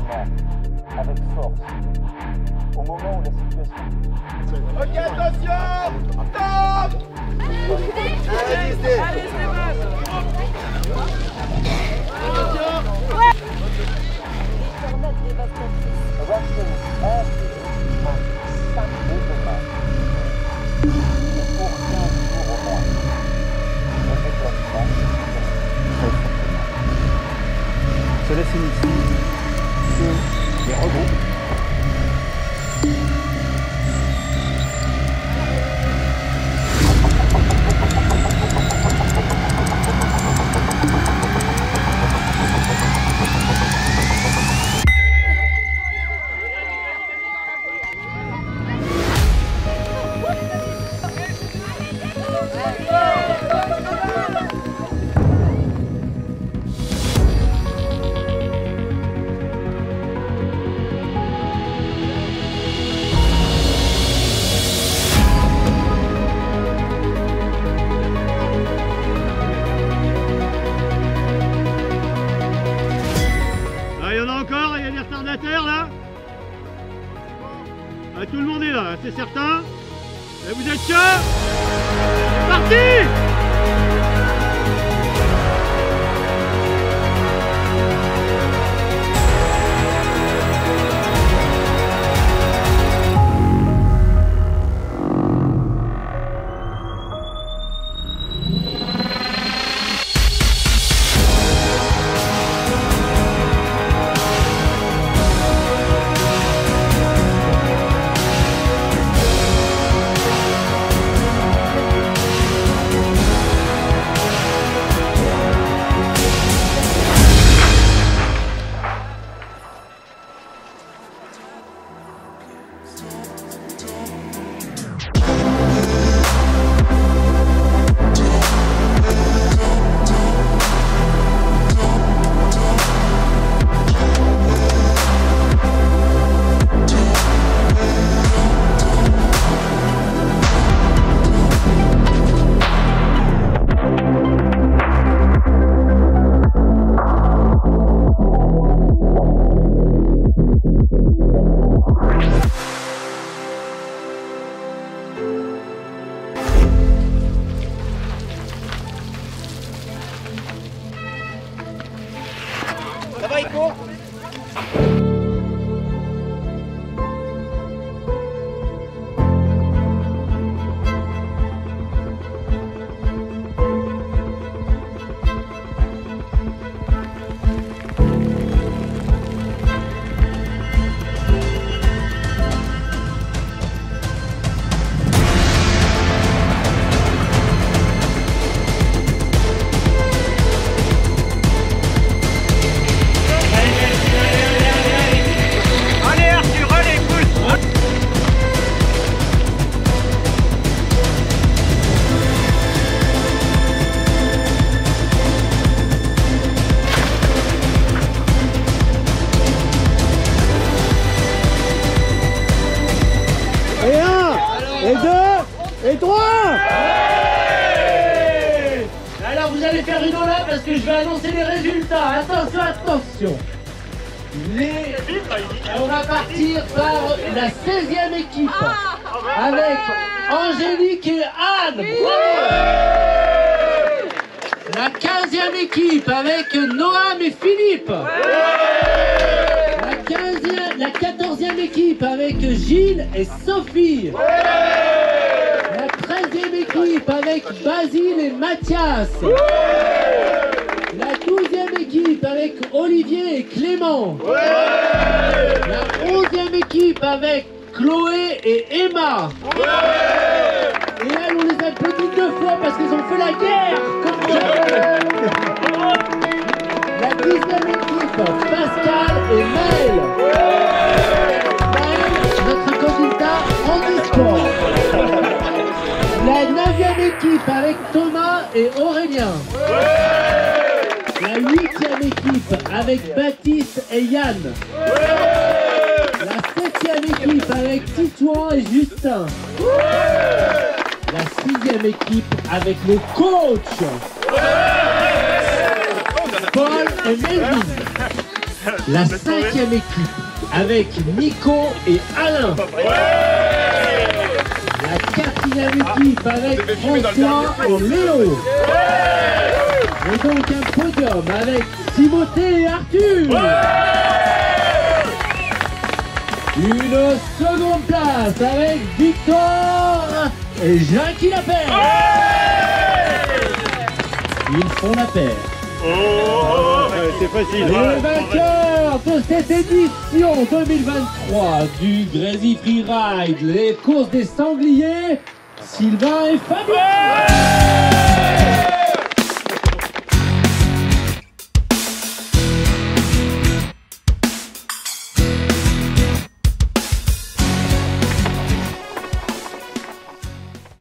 rapidement, avec force, au moment où la situation... Ok, attention! Stop! Allez, c'est Cela signifie que les regroupes il y a des retardataires là. Tout le monde est là, c'est certain. Et vous êtes chaud? C'est parti! Ça va, Ico? Et un, et deux, et trois. Ouais. Alors vous allez faire une ola parce que je vais annoncer les résultats. Attention, attention. On va partir par la 16e équipe avec Angélique et Anne. La 15e équipe avec Noam et Philippe. La 14e équipe avec Gilles et Sophie. La 13e équipe avec Basile et Mathias. La 12e équipe avec Olivier et Clément. La 11e équipe avec Chloé et Emma. Et elles, on les applaudit 2 fois parce qu'ils ont fait la guerre comme jamais. La 10e équipe, Pascal et Maël. Maël, notre candidat en e-sport. La 9e équipe avec Thomas et Aurélien. La 8e équipe avec Baptiste et Yann. La 7e équipe avec Titouan et Justin. La 6e équipe avec le coach Paul et Melvin. La 5e équipe avec Nico et Alain. La 4e équipe avec François et Léo. Et donc un podium avec Timothée et Arthur. Une seconde place avec Victor et Jackie Lapère. Ils font la paire. C'est facile. Le vainqueur de cette édition 2023 du Crazy Free Ride, les courses des sangliers, Sylvain et Fabien.